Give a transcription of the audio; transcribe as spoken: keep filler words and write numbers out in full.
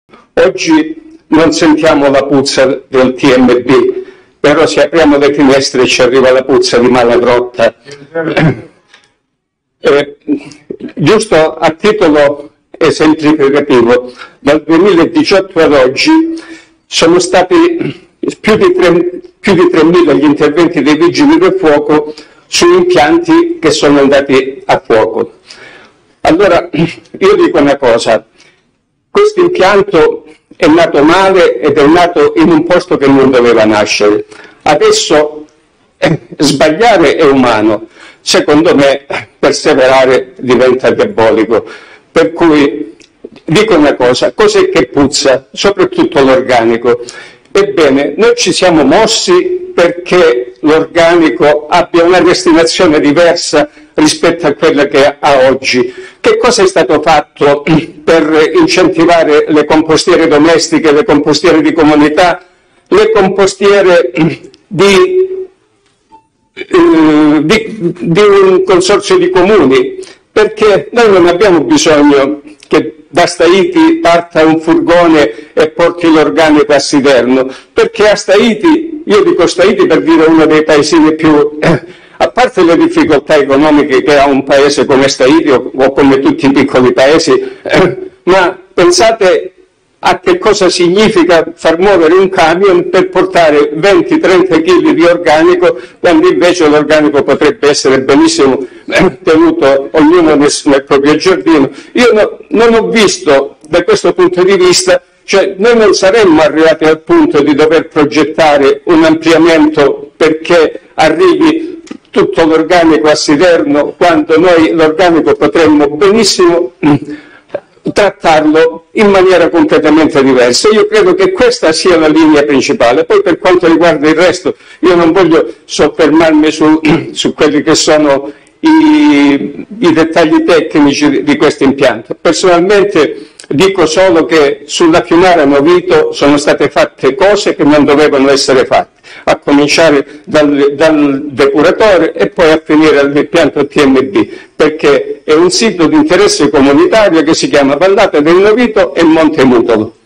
Oggi non sentiamo la puzza del T M B, però se apriamo le finestre ci arriva la puzza di Malagrotta. Eh, giusto a titolo esemplificativo, dal duemiladiciotto ad oggi sono stati più di, tre, più di tremila gli interventi dei vigili del fuoco su impianti che sono andati a fuoco. Allora, io dico una cosa, questo impianto è nato male ed è nato in un posto che non doveva nascere. Adesso eh, sbagliare è umano, secondo me perseverare diventa diabolico. Per cui dico una cosa, cos'è che puzza? Soprattutto l'organico. Ebbene, noi ci siamo mossi perché l'organico abbia una destinazione diversa rispetto a quella che ha oggi. Che cosa è stato fatto per incentivare le compostiere domestiche, le compostiere di comunità, le compostiere di, eh, di, di un consorzio di comuni? Perché noi non abbiamo bisogno che da Staiti parta un furgone e porti l'organico a Siderno, perché a Staiti, io dico Staiti per dire uno dei paesini più, eh, a parte le difficoltà economiche che ha un paese come Staiti o, o come tutti i piccoli paesi, eh, ma pensate a che cosa significa far muovere un camion per portare venti trenta chili di organico, quando invece l'organico potrebbe essere benissimo tenuto ognuno nel, nel proprio giardino. Io no, non ho visto da questo punto di vista, cioè noi non saremmo arrivati al punto di dover progettare un ampliamento perché arrivi tutto l'organico a Siderno, quando noi l'organico potremmo benissimo trattarlo in maniera completamente diversa. Io credo che questa sia la linea principale. Poi per quanto riguarda il resto, io non voglio soffermarmi su, su quelli che sono i, i dettagli tecnici di, di questo impianto. Personalmente dico solo che sulla Fiumara Novito sono state fatte cose che non dovevano essere fatte, a cominciare dal, dal depuratore e poi a finire all'impianto T M B, perché è un sito di interesse comunitario che si chiama Vallata del Novito e Monte Mutolo.